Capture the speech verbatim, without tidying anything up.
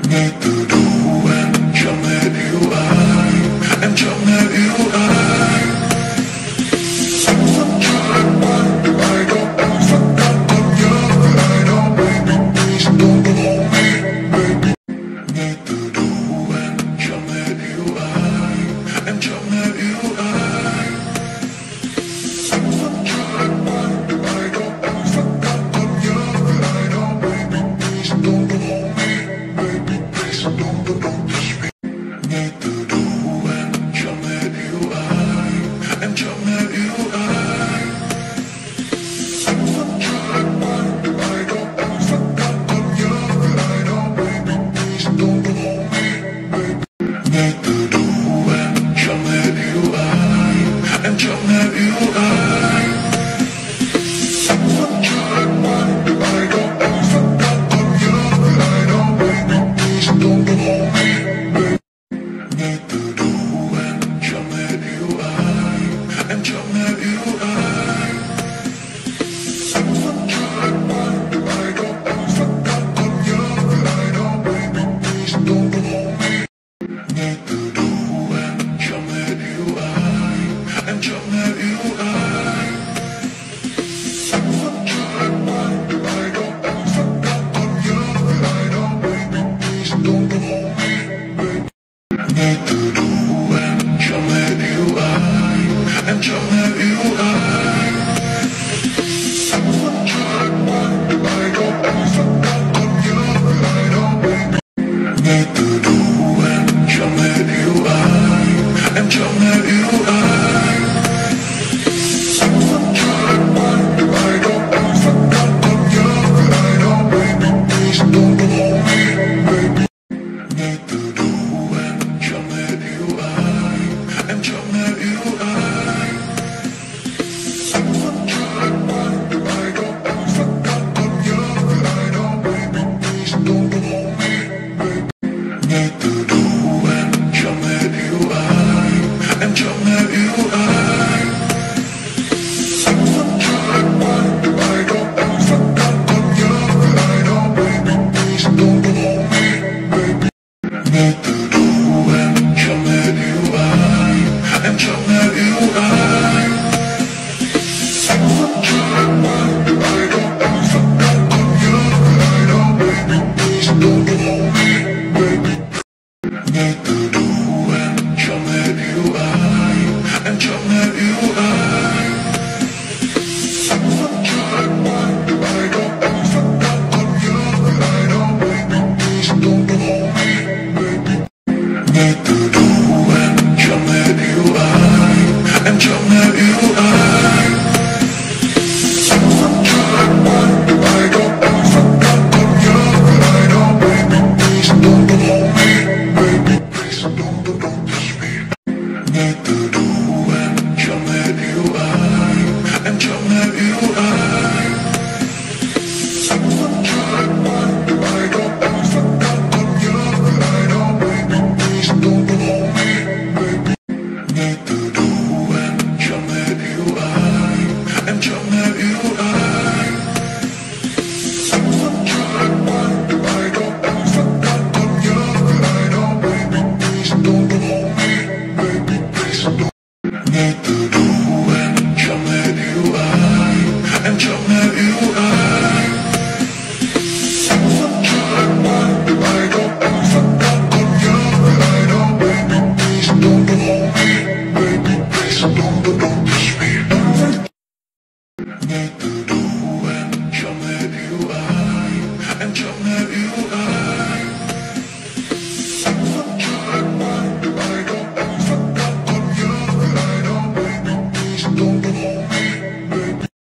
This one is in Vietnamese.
ngay từ đầu em chẳng hề yêu ai, em chẳng hề yêu ai. Anh vẫn chưa em quen được ai đó, em vẫn đang còn nhớ về ai đó. Baby please don't go hold me, baby. Ngay từ đầu em chẳng hề yêu ai, em chẳng hề yêu ai. Anh vẫn chưa em quen được ai đó, em vẫn đang còn nhớ về ai đó. Baby please don't go hold me, baby please don't go, don't touch me. Ngay từ đầu em chẳng hề yêu ai, em chẳng hề yêu ai. Anh vẫn chưa em quen được ai đó, em vẫn đang còn nhớ về ai đó. Baby please don't go hold me, baby. Ngay từ đầu em chẳng hề yêu ai, em chẳng hề yêu ai. Anh vẫn chưa em quen được ai đó, em vẫn đang còn nhớ về ai đó. Baby please don't go hold me, baby. Ngay từ đầu em chẳng hề yêu ai, em chẳng hề yêu ai. Anh vẫn chưa em quen được ai đó, em vẫn đang còn nhớ về ai đó. Baby please don't go hold me. Ngay từ đầu em chẳng hề yêu ai, em chẳng hề yêu ai. Anh vẫn chưa em quen được ai đó, em vẫn đang còn nhớ về ai đó. Baby please don't go hold me.